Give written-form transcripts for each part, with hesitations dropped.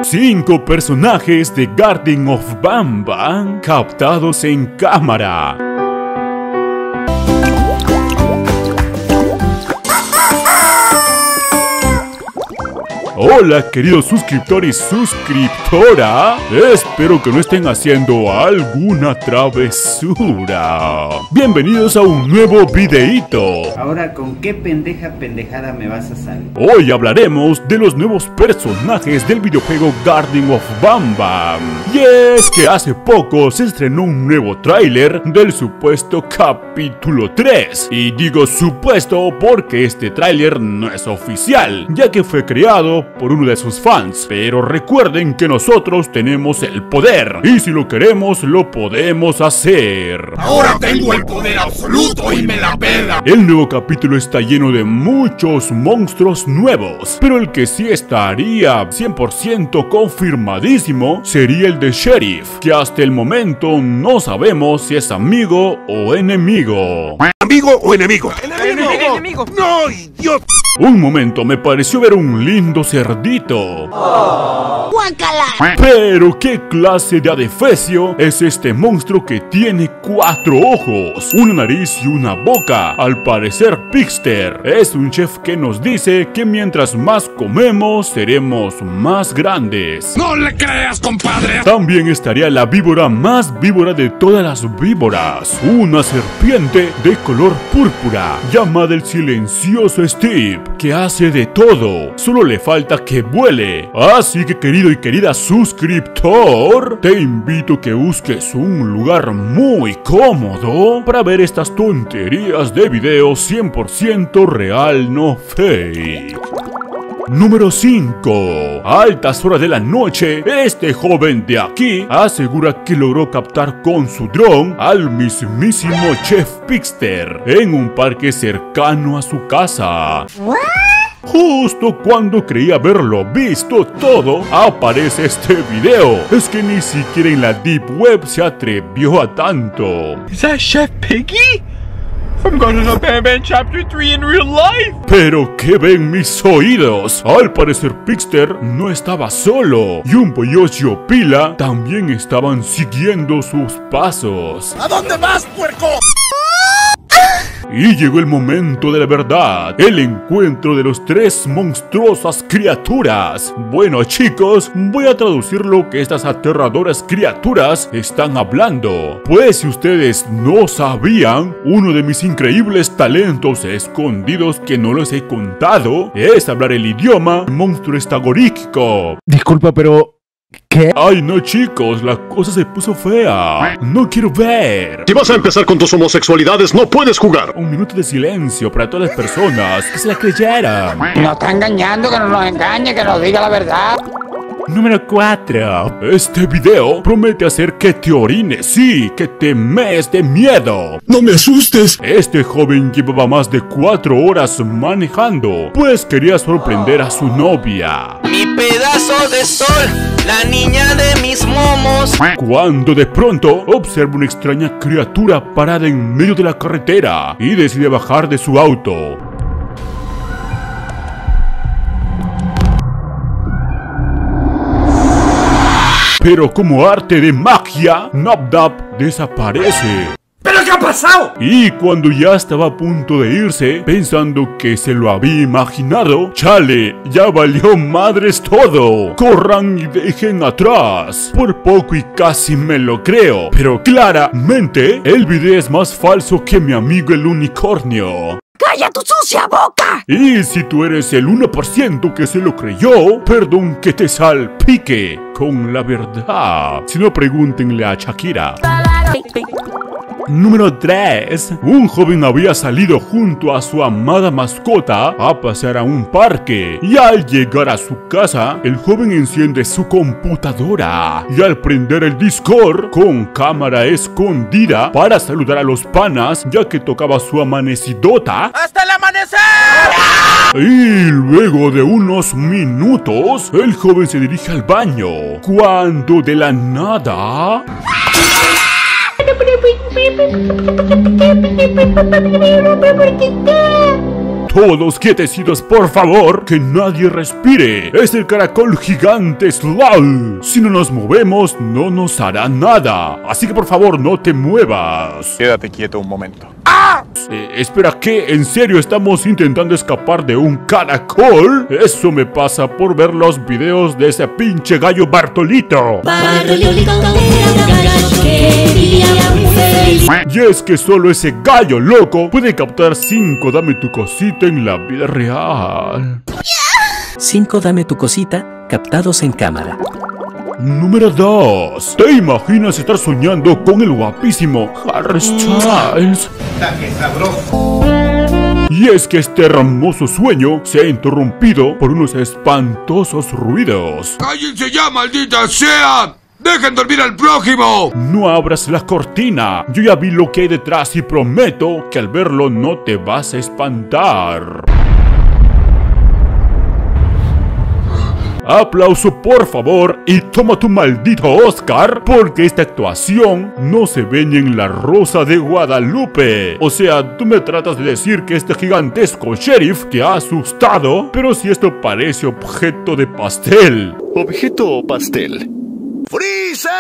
5 personajes de Garden of Banban captados en cámara. Hola queridos suscriptores y suscriptora, espero que no estén haciendo alguna travesura. Bienvenidos a un nuevo videíto. Ahora, ¿con qué pendejada me vas a salir? Hoy hablaremos de los nuevos personajes del videojuego Garden of Banban. Y es que hace poco se estrenó un nuevo tráiler del supuesto capítulo 3. Y digo supuesto porque este tráiler no es oficial, ya que fue creado por uno de sus fans. Pero recuerden que nosotros tenemos el poder, y si lo queremos, lo podemos hacer. Ahora tengo el poder absoluto y me la pela. El nuevo capítulo está lleno de muchos monstruos nuevos, pero el que sí estaría 100% confirmadísimo sería el de Sheriff, que hasta el momento no sabemos si es amigo o enemigo. ¿Amigo o enemigo? ¡Enemigo! ¡No, idiota! Un momento, me pareció ver un lindo cerdito. ¡Guácala! Pero ¿qué clase de adefesio es este monstruo que tiene 4 ojos, una nariz y una boca? Al parecer Pixter es un chef que nos dice que mientras más comemos seremos más grandes. ¡No le creas, compadre! También estaría la víbora más víbora de todas las víboras, una serpiente de color púrpura llamada el silencioso Steve, que hace de todo, solo le falta que vuele. Así que querido y querida suscriptor, te invito a que busques un lugar muy cómodo para ver estas tonterías de video 100% real, no fake. Número 5. A altas horas de la noche, este joven de aquí asegura que logró captar con su dron al mismísimo Chef Pixter en un parque cercano a su casa. Justo cuando creía haberlo visto todo, aparece este video. Es que ni siquiera en la Deep Web se atrevió a tanto. Is that Chef Piggy? From Garden of Banban Chapter 3 in real life. Pero ¿qué ven mis oídos? Al parecer Pixter no estaba solo, y un Yoshi y Pila también estaban siguiendo sus pasos. ¿A dónde vas, puerco? Y llegó el momento de la verdad, el encuentro de los 3 monstruosas criaturas. Bueno chicos, voy a traducir lo que estas aterradoras criaturas están hablando. Pues si ustedes no sabían, uno de mis increíbles talentos escondidos que no les he contado es hablar el idioma monstruo-estagoríquico. Disculpa, pero... ¿qué? Ay no chicos, la cosa se puso fea. No quiero ver. Si vas a empezar con tus homosexualidades, no puedes jugar. Un minuto de silencio para todas las personas que se la creyeran. Nos está engañando, que no nos engañe, que nos diga la verdad. Número 4. Este video promete hacer que te orines, sí, que te mees de miedo. ¡No me asustes! Este joven llevaba más de 4 horas manejando, pues quería sorprender a su novia. Mi pedazo de sol, la niña de mis momos. Cuando de pronto observa una extraña criatura parada en medio de la carretera y decide bajar de su auto. Pero como arte de magia, Nabdab desaparece. ¿Pero qué ha pasado? Y cuando ya estaba a punto de irse, pensando que se lo había imaginado, ¡chale! Ya valió madres todo. Corran y dejen atrás. Por poco y casi me lo creo, pero claramente el video es más falso que mi amigo el unicornio. ¡Calla tu sucia boca! Y si tú eres el 1% que se lo creyó, perdón que te salpique con la verdad. Si no, pregúntenle a Shakira. Número 3. Un joven había salido junto a su amada mascota a pasear a un parque. Y al llegar a su casa, el joven enciende su computadora. Y al prender el Discord con cámara escondida para saludar a los panas, ya que tocaba su amanecidota. ¡Hasta el amanecer! Y luego de unos minutos, el joven se dirige al baño. Cuando de la nada... todos quietecitos, por favor, que nadie respire. Es el caracol gigante Sloth. Si no nos movemos, no nos hará nada. Así que por favor, no te muevas. Quédate quieto un momento. Espera, ¿qué? ¿En serio estamos intentando escapar de un caracol? Eso me pasa por ver los videos de ese pinche gallo Bartolito. Y es que solo ese gallo loco puede captar 5 dame tu cosita en la vida real. 5 dame tu cosita captados en cámara. Número 2. ¿Te imaginas estar soñando con el guapísimo Harry Styles? ¡Qué sabroso! Y es que este hermoso sueño se ha interrumpido por unos espantosos ruidos. ¡Cállense ya, maldita sea! ¡Dejen dormir al prójimo! No abras la cortina. Yo ya vi lo que hay detrás y prometo que al verlo no te vas a espantar. Aplauso por favor y toma tu maldito Oscar, porque esta actuación no se ve ni en La Rosa de Guadalupe. O sea, tú me tratas de decir que este gigantesco sheriff te ha asustado, pero si esto parece objeto de pastel. Objeto pastel. ¡Freezer!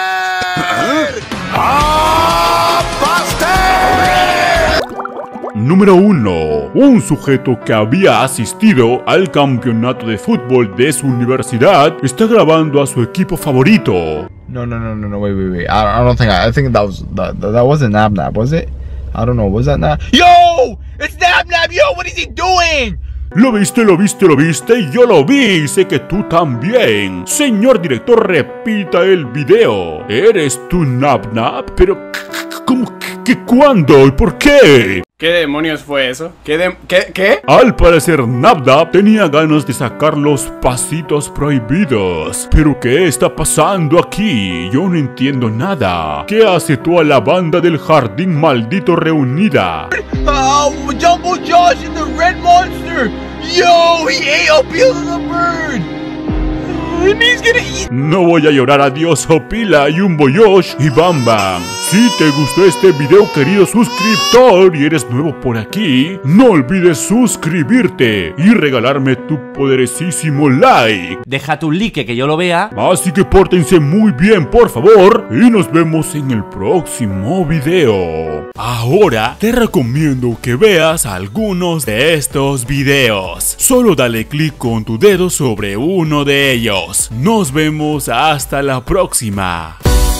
¡Ah, pastel! Número 1. Un sujeto que había asistido al campeonato de fútbol de su universidad está grabando a su equipo favorito. No, wait. I don't think I think that wasn't Nab Nab, was it? I don't know, was that Nab? Yo! It's Nab Nab, yo, what is he doing? Lo viste, y yo lo vi, sé que tú también. Señor director, repita el video. ¿Eres tú Nab Nab? Pero, ¿cómo? ¿Qué? ¿Cuándo? ¿Y por qué? ¿Qué demonios fue eso? ¿Qué? Al parecer Nab Nab tenía ganas de sacar los pasitos prohibidos. ¿Pero qué está pasando aquí? Yo no entiendo nada. ¿Qué hace toda la banda del jardín maldito reunida? Jumbo Josh and the Red Monster! Yo, he ate a piece of the bird! And he's gonna eat. No voy a llorar, adiós Opila, Jumbo Josh y Bam Bam. Si te gustó este video, querido suscriptor, y eres nuevo por aquí, no olvides suscribirte y regalarme tu poderosísimo like. Deja tu like que yo lo vea. Así que pórtense muy bien, por favor, y nos vemos en el próximo video. Ahora te recomiendo que veas algunos de estos videos. Solo dale clic con tu dedo sobre uno de ellos. Nos vemos hasta la próxima.